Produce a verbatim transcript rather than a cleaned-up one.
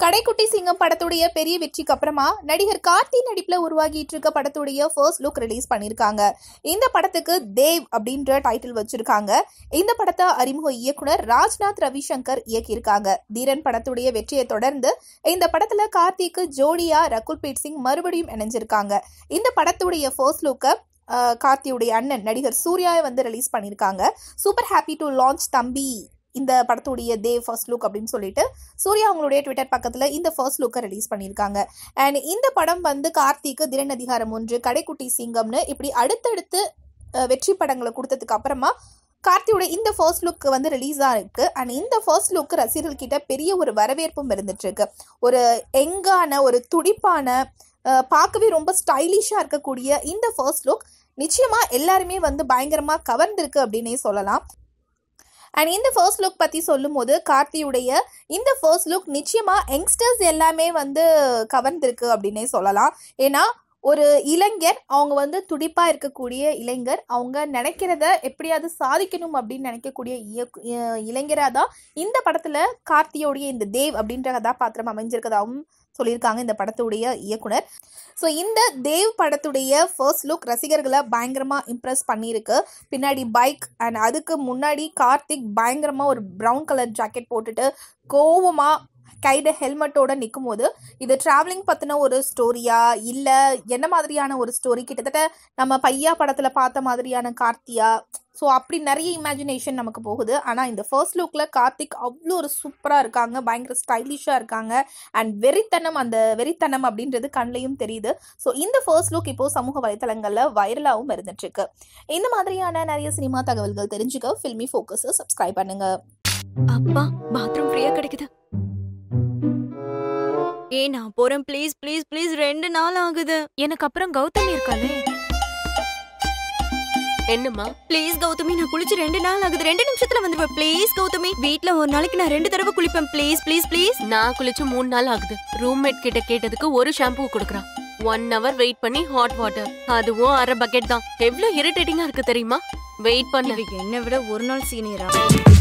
கடைக்குட்டி சிங்கம் படத்துடைய பெரிய வெற்றிக்கு அப்புறமா நடிகர் கார்த்தி நடிப்புல உருவாகிட்டு இருக்க படத்துடைய ஃபர்ஸ்ட் லுக் ரிலீஸ் பண்ணிருக்காங்க. இந்த படத்துக்கு தேவ் அப்படின்ற டைட்டில் வச்சிருக்காங்க. இந்த படத்தை அறிமுக இயக்குனர் ராஜ்நாத் ரவிசங்கர் இயக்கியிருக்காங்க. தீரன் படத்துடைய வெற்றியை தொடர்ந்து இந்த படத்துல கார்த்திக்கு ஜோடியா ரகுல் பிரீத் சிங் மறுபடியும் இணைஞ்சிருக்காங்க. இந்த படத்துடைய ஃபர்ஸ்ட் லுக்கை கார்த்தியுடைய அண்ணன் நடிகர் சூர்யாவை வந்து ரிலீஸ் பண்ணியிருக்காங்க. சூப்பர் ஹாப்பி டு லான்ச் தம்பி இந்த படத்துடைய தேவ் ஃபர்ஸ்ட் லுக் அப்படின்னு சொல்லிட்டு சூர்யா அவங்களுடைய ட்விட்டர் பக்கத்துல இந்த ஃபர்ஸ்ட் லுக்கை ரிலீஸ் பண்ணியிருக்காங்க. அண்ட் இந்த படம் வந்து கார்த்திக்கு திறன் அதிகாரம் ஒன்று, கடைக்குட்டி சிங்கம்னு இப்படி அடுத்தடுத்து வெற்றி படங்களை கொடுத்ததுக்கு அப்புறமா கார்த்தியோட இந்த ஃபர்ஸ்ட் லுக் வந்து ரிலீஸ் ஆயிருக்கு. அண்ட் இந்த ஃபர்ஸ்ட் லுக் ரசிகர்கள் கிட்ட பெரிய ஒரு வரவேற்பும் இருந்துட்டு இருக்கு. ஒரு எங்கான ஒரு துடிப்பான பார்க்கவே ரொம்ப ஸ்டைலிஷா இருக்கக்கூடிய இந்த ஃபர்ஸ்ட் லுக் நிச்சயமா எல்லாருமே வந்து பயங்கரமா கவர்ந்திருக்கு அப்படின்னே சொல்லலாம். அண்ட் இந்த ஃபர்ஸ்ட் லுக் பற்றி சொல்லும் போது கார்த்தியுடைய இந்த ஃபர்ஸ்ட் லுக் நிச்சயமாக யங்ஸ்டர்ஸ் எல்லாமே வந்து கவர்ந்திருக்கு அப்படின்னே சொல்லலாம். ஏன்னா ஒரு இளைஞர், அவங்க வந்து துடிப்பாக இருக்கக்கூடிய இளைஞர், அவங்க நினைக்கிறத எப்படியாவது சாதிக்கணும் அப்படின்னு நினைக்கக்கூடிய இளைஞராக தான் இந்த படத்தில் கார்த்தியோடைய இந்த தேவ் அப்படின்ற கதாபாத்திரம் அமைஞ்சிருக்கதாகவும் சொல்லியிருக்காங்க இந்த படத்துடைய இயக்குனர். ஸோ இந்த தேவ் படத்துடைய ஃபர்ஸ்ட் லுக் ரசிகர்களை பயங்கரமாக இம்ப்ரெஸ் பண்ணியிருக்கு. பின்னாடி பைக் அண்ட் அதுக்கு முன்னாடி கார்த்திக் பயங்கரமாக ஒரு ப்ரௌன் கலர் ஜாக்கெட் போட்டுட்டு கோவமாக கைட ஹெல்மெட்டோட நிற்கும் போது இது டிராவலிங் பற்றின ஒரு ஸ்டோரியா இல்லை என்ன மாதிரியான ஒரு ஸ்டோரி, கிட்டத்தட்ட நம்ம பையா படத்தில் பார்த்த மாதிரியான கார்த்தியா, ஸோ அப்படி நிறைய இமேஜினேஷன் நமக்கு போகுது. ஆனால் இந்த ஃபர்ஸ்ட் லுக்கில் கார்த்திக் அவ்வளோ ஒரு சூப்பராக இருக்காங்க, பயங்கர ஸ்டைலிஷாக இருக்காங்க. அண்ட் வெறித்தனம், அந்த வெறித்தனம் அப்படின்றது கண்ணையும் தெரியுது. ஸோ இந்த ஃபர்ஸ்ட் லுக் இப்போது சமூக வலைத்தளங்களில் வைரலாகவும் இருந்துட்டுருக்கு. இந்த மாதிரியான நிறைய சினிமா தகவல்கள் தெரிஞ்சுக்க ஃபில்மி ஃபோக்கஸை சப்ஸ்கிரைப் பண்ணுங்க. அப்பா, பாத்ரூம் ஃப்ரீயா கிடைக்குது. ஏ நான் போறேன், ப்ளீஸ் ப்ளீஸ் ப்ளீஸ். ரெண்டு நாள் ஆகுது. எனக்கு அப்புறம் கௌதமி இருக்காளே. என்னம்மா? ப்ளீஸ் கௌதமி, நான் குளிச்சு ரெண்டு நாள் ஆகுது. ரெண்டு நிமிஷத்துல வந்துருவேன். ப்ளீஸ் கௌதமி, வீட்ல ஒரு நாளைக்கு நான் ரெண்டு தடவை குளிப்பேன். Please please please. நான் குளிச்சு மூணு நாள் ஆகுது. ரூம்மேட் கிட்ட கேட்டதுக்கு ஒரு ஷாம்பு கொடுக்குறான். ஒன் ஹவர் வெயிட் பண்ணி ஹாட் வாட்டர், அதுவும் அரை பக்கெட் தான். எவ்வளவு இரிட்டேட்டிங்கா இருக்கு தெரியுமா? வெயிட் பண்ண. என்னை விட ஒரு நாள் சீனியரா?